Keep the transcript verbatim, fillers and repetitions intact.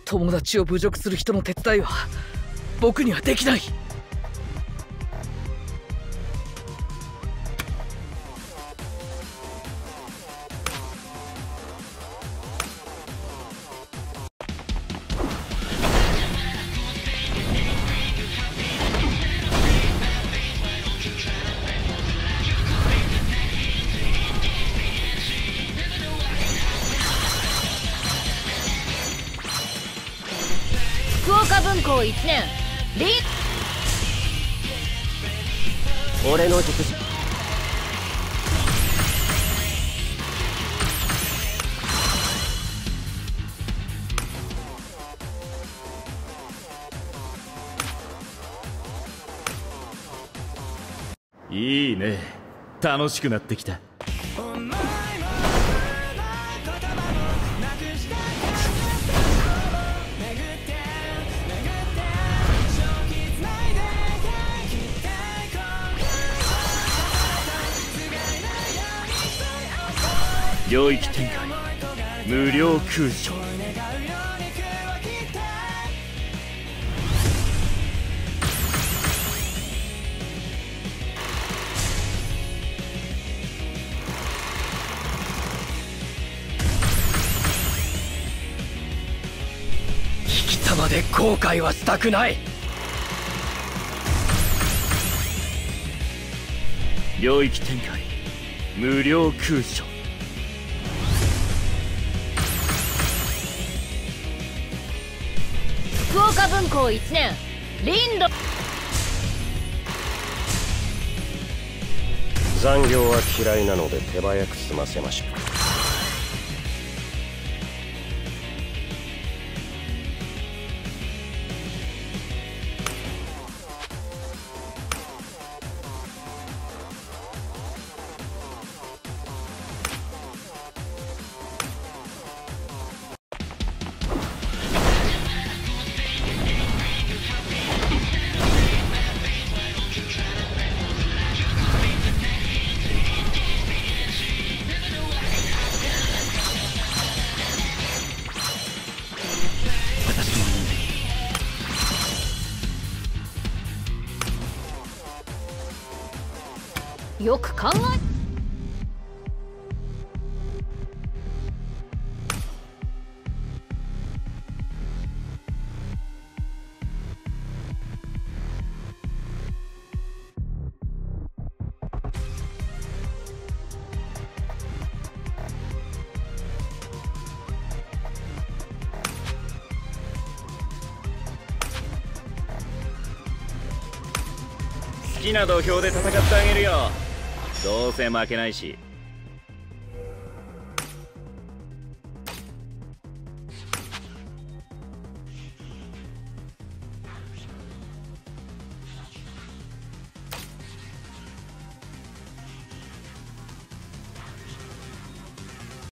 友達を侮辱する人の手伝いは僕にはできない。 福岡分校いちねんリ俺の術式いいね、楽しくなってきた。領域展開無料空所。 引き玉で後悔はしたくない。 領域展開無料空所。 福岡分校いちねんリンド残業は嫌いなので手早く済ませましょう。 よく考え好きな土俵で戦ってあげるよ。どうせ負けないし。